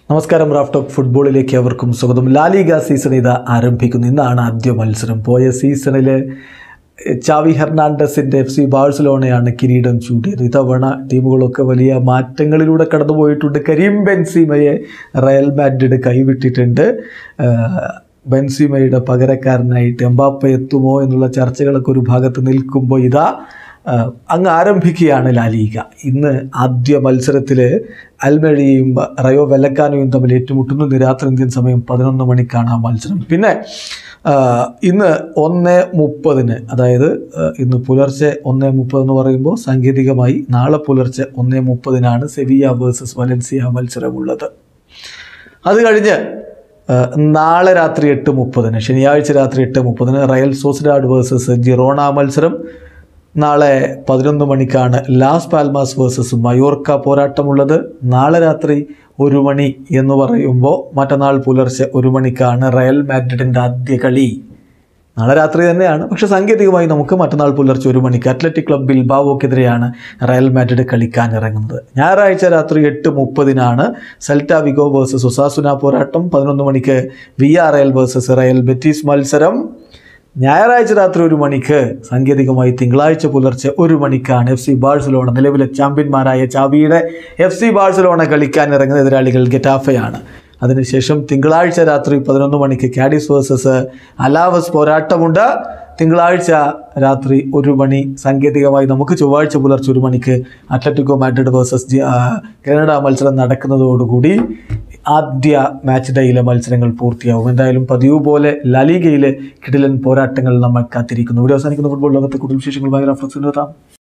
നമസ്കാരം Raf talk ഫുട്ബോളിലേക്ക് അവർക്കും സ്വാഗതം. ലാലിഗ സീസൺ ഇത് ആരംഭിക്കുന്നു. ഇന്നാണ് ആദ്യ മത്സരം. പോയ സീസണിൽ ചാവി ഹെർണാണ്ടസിൻ്റെ FC ബാഴ്സലോണയാണ് കിരീടം ചൂടിയത്. ഇത്തവണ ടീമുകളൊക്കെ വലിയ മാറ്റങ്ങളിലൂടെ കടന്നുപോയിട്ടുണ്ട്. കരീം ബെൻസീമയെ റയൽ മാഡ്രിഡ് കൈവിട്ടിട്ടുണ്ട്. ബെൻസീമയുടെ പകരക്കാരനായിട്ട് എംബാപ്പെ എത്തുമോ എന്നുള്ള ചർച്ചകളൊക്കെ ഒരു ഭാഗത്ത് നിൽക്കുമ്പോൾ ഇതാ അങ്ങ് ആരംഭിക്കുകയാണ് ലാലിഗ. ഇന്ന് ആദ്യ മത്സരത്തിൽ അൽമെഴിയും റയോ വെല്ലക്കാനോയും തമ്മിൽ ഏറ്റുമുട്ടുന്നു. രാത്രി ഇന്ത്യൻ സമയം 11 മണിക്കാണ് ആ മത്സരം. പിന്നെ ഇന്ന് 1:30, അതായത് ഇന്ന് പുലർച്ചെ 1:30 എന്ന് പറയുമ്പോൾ സാങ്കേതികമായി നാളെ പുലർച്ചെ 1:30 സെവിയ വേഴ്സസ് വലൻസിയ മത്സരമുള്ളത്. അത് കഴിഞ്ഞ് നാളെ രാത്രി 8:30, ശനിയാഴ്ച രാത്രി 8:30 റയൽ സോസിഡാഡ് വേഴ്സസ് ജിറോണ മത്സരം. നാളെ 11 മണിക്കാണ് ലാസ് പാൽമാസ് വേഴ്സസ് മയോർക്ക പോരാട്ടമുള്ളത്. നാളെ രാത്രി 1 മണി എന്ന് പറയുമ്പോൾ മറ്റന്നാൾ പുലർച്ചെ 1 മണിക്കാണ് റയൽ മാഡ്രിഡിൻ്റെ ആദ്യ കളി. നാളെ രാത്രി തന്നെയാണ്, പക്ഷേ സാങ്കേതികമായി നമുക്ക് മറ്റന്നാൾ പുലർച്ചെ 1 മണിക്ക് അത്ലറ്റിക് ക്ലബ് ബിൽബാവോക്കെതിരെയാണ് റയൽ മാഡ്രിഡ് കളിക്കാൻ ഇറങ്ങുന്നത്. ഞായറാഴ്ച രാത്രി 8:30 സെൽറ്റ വിഗോ വേഴ്സസ് ഒസാസുന പോരാട്ടം. 11 മണിക്ക് VRL വേഴ്സസ് റയൽ ബെറ്റീസ് മത്സരം. ഞായറാഴ്ച രാത്രി 1 മണിക്ക്, സാങ്കേതികമായി തിങ്കളാഴ്ച പുലർച്ചെ 1 മണിക്കാണ് FC ബാഴ്സലോണ, നിലവിലെ ചാമ്പ്യന്മാരായ ചാവിയുടെ FC ബാഴ്സലോണ കളിക്കാൻ ഇറങ്ങുന്ന എതിരാളികൾ ഗെറ്റാഫയാണ്. അതിനുശേഷം തിങ്കളാഴ്ച രാത്രി 11 മണിക്ക് കാഡിസ് വേഴ്സസ് അലാവസ് പോരാട്ടമുണ്ട്. തിങ്കളാഴ്ച രാത്രി 1 മണി, സാങ്കേതികമായി നമുക്ക് ചൊവ്വാഴ്ച പുലർച്ചെ 1 മണിക്ക് അത്ലറ്റിക്കോ മാഡ്രിഡ് വേഴ്സസ് ഗ്രനഡ മത്സരം നടക്കുന്നതോടുകൂടി ആദ്യ മാച്ച് ഡേയിലെ മത്സരങ്ങൾ പൂർത്തിയാവും. എന്തായാലും പതിവ് പോലെ ലാലിഗയിലെ കിടിലൻ പോരാട്ടങ്ങൾ നമ്മൾ കാത്തിരിക്കുന്നു. വീഡിയോ അവസാനിക്കുന്ന ഫുട്ബോൾ ലോകത്തെ കൂടുതൽ വിശേഷങ്ങൾ